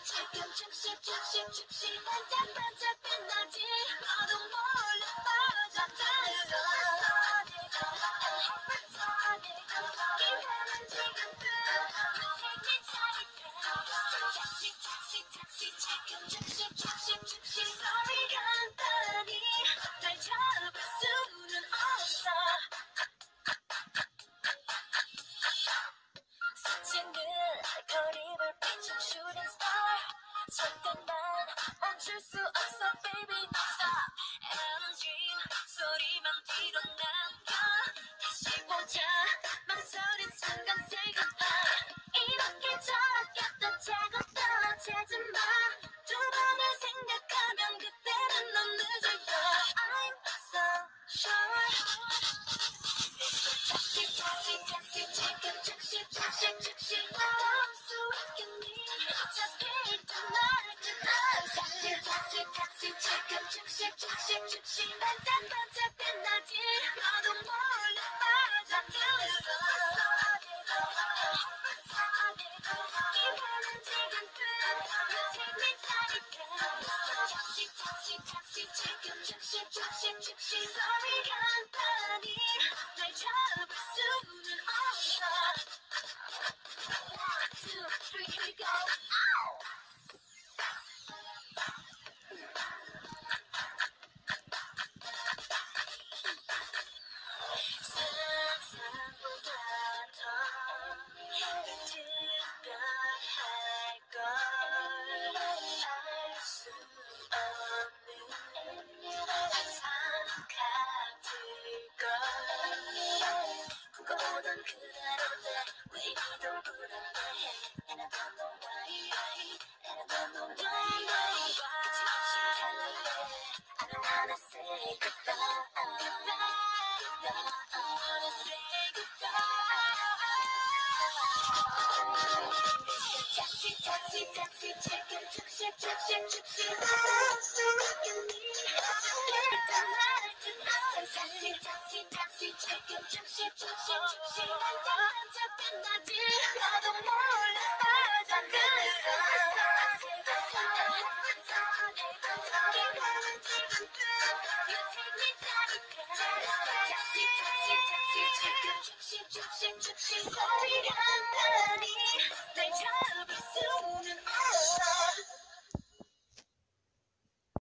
지금 즉시 반짝반짝 빛나지 너도 몰래 빠져들었어 기회는 지금 Take me taxi 지금 즉시 Sorry 간단히 날 잡을 수는 없어 스치는 거리를 비춘 shooting star 절대만 멈출 수 없어 baby stop Energy 소리만 뒤로 남겨 다시 보자 망설인 순간 say goodbye 이렇게 저렇게 또 차고 떨어지지 마 두 번을 생각하면 그때는 넌 늦을 거야 I'm so sure 택시 지금 즉시 나올 수 있겠니 어차피 떠날지 택시 지금 즉시 반짝반짝 빛나지 너도 몰래 빠져들었어 기회는 지금 Take me taxi 지금 즉시 Sorry 간단히 날 잡을 수는 없어 1, 2, 3, here we go 상상보다 더 특별할 걸 알 수 없는 환상 같을 걸 꿈꿔보던 그대로인데 왜 이도 불안해 And I don't know why And I don't know why 끝이 없이 달릴래 I don't wanna say goodbye I wanna say goodbye 택시 지금 즉시 나올 수 있겠니 일단 말할지 택시 지금 즉시 반짝반짝 빛나지 너도 몰래 빠져들었어 기회는 지금 You take me 택시 지금 즉시 소리 간단히 날 잡을 수